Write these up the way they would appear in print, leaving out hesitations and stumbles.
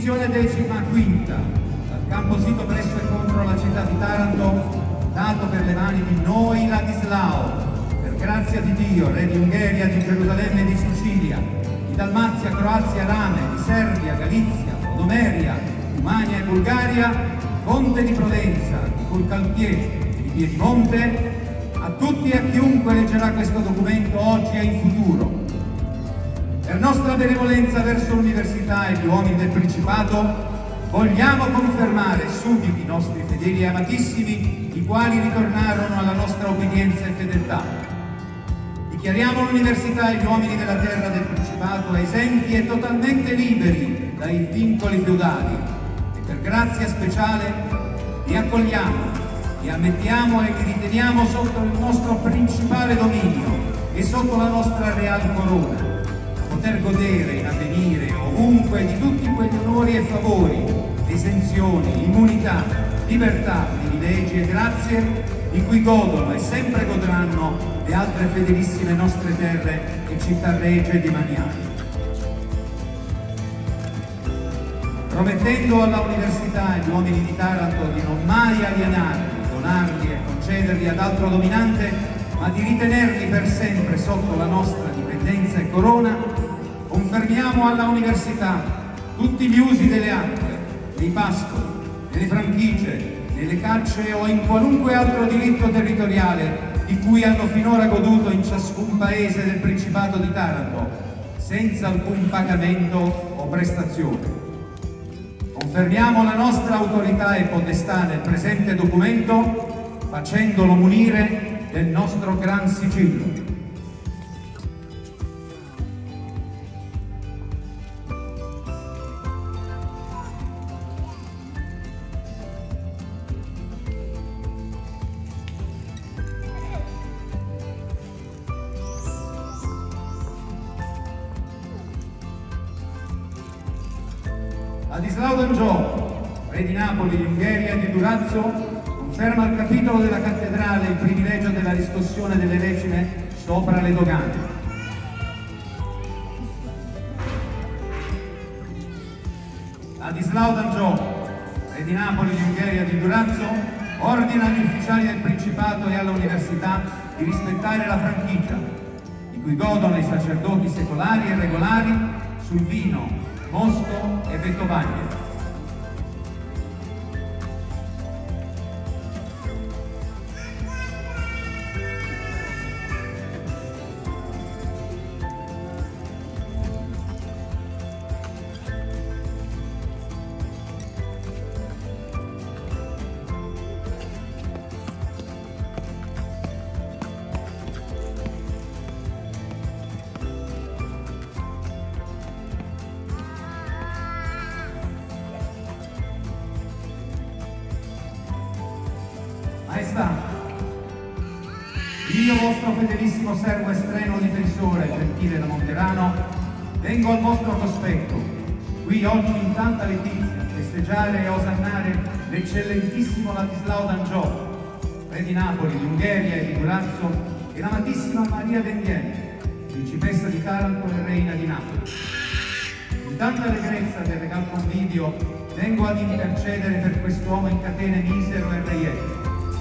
Spedizione 15ª, dal campo sito presso e contro la città di Taranto, dato per le mani di noi Ladislao, per grazia di Dio, re di Ungheria, di Gerusalemme e di Sicilia, di Dalmazia, Croazia, Rame, di Serbia, Galizia, Podomeria, Umania e Bulgaria, conte di Provenza, di Fulcalpie, di Piedimonte, a tutti e a chiunque leggerà questo documento oggi e in futuro. Per nostra benevolenza verso l'università e gli uomini del Principato, vogliamo confermare subito i nostri fedeli e amatissimi, i quali ritornarono alla nostra obbedienza e fedeltà. Dichiariamo l'università e gli uomini della terra del Principato esenti e totalmente liberi dai vincoli feudali e per grazia speciale li accogliamo, li ammettiamo e li riteniamo sotto il nostro principale dominio e sotto la nostra real corona, poter godere in avvenire ovunque di tutti quegli onori e favori, esenzioni, immunità, libertà, privilegi e grazie di cui godono e sempre godranno le altre fedelissime nostre terre e città regie e demaniali. Promettendo alla Università e agli uomini di Taranto di non mai alienarli, donarli e concederli ad altro dominante, ma di ritenerli per sempre sotto la nostra dipendenza e corona, confermiamo alla Università tutti gli usi delle acque, dei pascoli, delle franchigie, nelle cacce o in qualunque altro diritto territoriale di cui hanno finora goduto in ciascun paese del Principato di Taranto, senza alcun pagamento o prestazione. Confermiamo la nostra autorità e potestà nel presente documento, facendolo munire del nostro gran sigillo. Ladislao d'Angiò, re di Napoli, di Ungheria e di Durazzo, conferma al capitolo della cattedrale il privilegio della riscossione delle decime sopra le dogane. Ladislao d'Angiò, re di Napoli, di Ungheria e di Durazzo, ordina agli ufficiali del Principato e all'Università di rispettare la franchigia, di cui godono i sacerdoti secolari e regolari sul vino, mosto e vettovaglie. Maestà, io vostro fedelissimo servo e strenuo difensore, Gentile da Monterano, vengo al vostro cospetto, qui oggi in tanta letizia, festeggiare e osannare l'eccellentissimo Ladislao d'Angiò, re di Napoli, di Ungheria e di Durazzo, e l'amatissima Maria d'Enghien, principessa di Taranto e reina di Napoli. In tanta allegrezza del regal convivio vengo ad intercedere per quest'uomo in catene misero e reietto.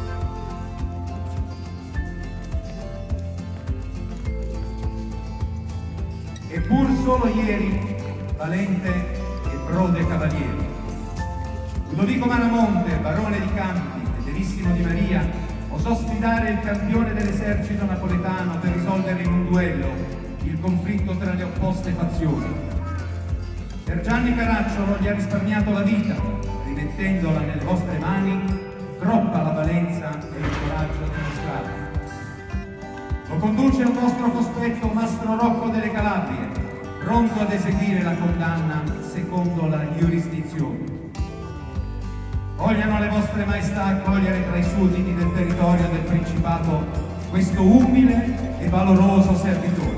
Eppur solo ieri, valente e prode cavaliere. Ludovico Maramonte, barone di Campi, fedelissimo di Maria, osò sfidare il campione dell'esercito napoletano per risolvere in un duello il conflitto tra le opposte fazioni. Per Gianni Caracciolo gli ha risparmiato la vita, rimettendola nelle vostre mani, troppa la valenza e il coraggio dimostrato. Lo conduce al vostro cospetto Mastro Rocco delle Calabrie, pronto ad eseguire la condanna secondo la giurisdizione. Vogliano le vostre maestà accogliere tra i sudditi del territorio del Principato questo umile e valoroso servitore.